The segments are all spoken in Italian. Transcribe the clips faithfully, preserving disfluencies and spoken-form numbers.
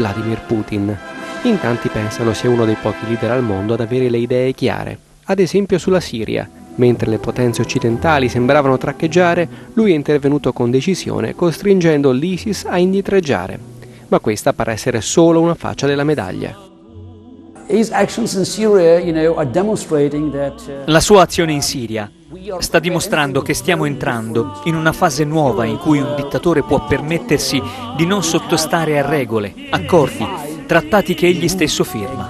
Vladimir Putin. In tanti pensano sia uno dei pochi leader al mondo ad avere le idee chiare, ad esempio sulla Siria. Mentre le potenze occidentali sembravano traccheggiare, lui è intervenuto con decisione, costringendo l'ISIS a indietreggiare. Ma questa pare essere solo una faccia della medaglia. La sua azione in Siria sta dimostrando che stiamo entrando in una fase nuova in cui un dittatore può permettersi di non sottostare a regole, accordi, trattati che egli stesso firma.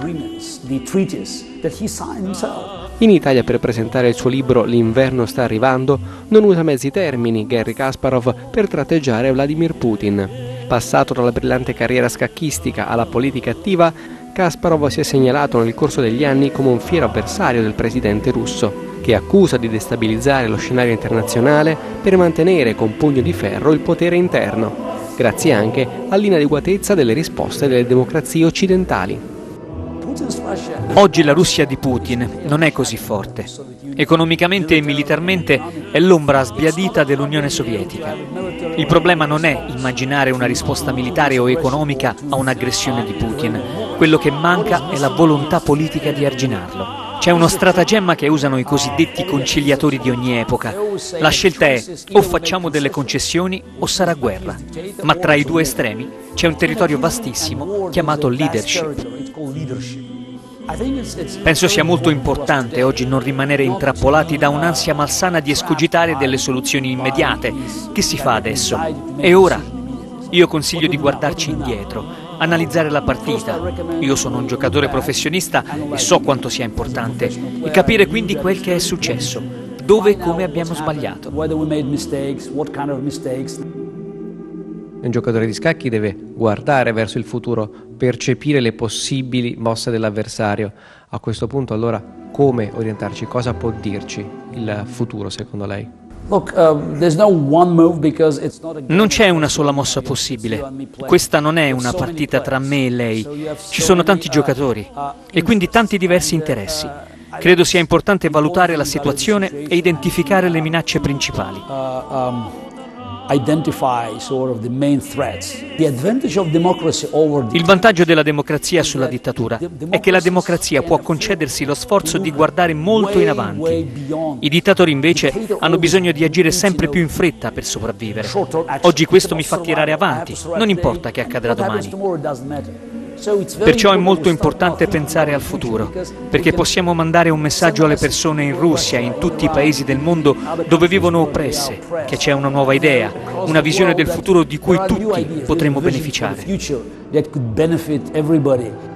In Italia, per presentare il suo libro L'inverno sta arrivando, non usa mezzi termini Garry Kasparov per tratteggiare Vladimir Putin. Passato dalla brillante carriera scacchistica alla politica attiva, Kasparov si è segnalato nel corso degli anni come un fiero avversario del presidente russo, che accusa di destabilizzare lo scenario internazionale per mantenere con pugno di ferro il potere interno, grazie anche all'inadeguatezza delle risposte delle democrazie occidentali. Oggi la Russia di Putin non è così forte. Economicamente e militarmente è l'ombra sbiadita dell'Unione Sovietica. Il problema non è immaginare una risposta militare o economica a un'aggressione di Putin. Quello che manca è la volontà politica di arginarlo. C'è uno stratagemma che usano i cosiddetti conciliatori di ogni epoca. La scelta è o facciamo delle concessioni o sarà guerra. Ma tra i due estremi c'è un territorio vastissimo chiamato leadership. Penso sia molto importante oggi non rimanere intrappolati da un'ansia malsana di escogitare delle soluzioni immediate. Che si fa adesso? E ora? Io consiglio di guardarci indietro, analizzare la partita. Io sono un giocatore professionista e so quanto sia importante, e capire quindi quel che è successo, dove e come abbiamo sbagliato. Un giocatore di scacchi deve guardare verso il futuro, percepire le possibili mosse dell'avversario. A questo punto, allora, come orientarci? Cosa può dirci il futuro, secondo lei? Non c'è una sola mossa possibile. Questa non è una partita tra me e lei. Ci sono tanti giocatori e quindi tanti diversi interessi. Credo sia importante valutare la situazione e identificare le minacce principali. Il vantaggio della democrazia sulla dittatura è che la democrazia può concedersi lo sforzo di guardare molto in avanti. I dittatori invece hanno bisogno di agire sempre più in fretta per sopravvivere. Oggi questo mi fa tirare avanti, non importa che accadrà domani. Perciò è molto importante pensare al futuro, perché possiamo mandare un messaggio alle persone in Russia e in tutti i paesi del mondo dove vivono oppresse, che c'è una nuova idea, una visione del futuro di cui tutti potremo beneficiare.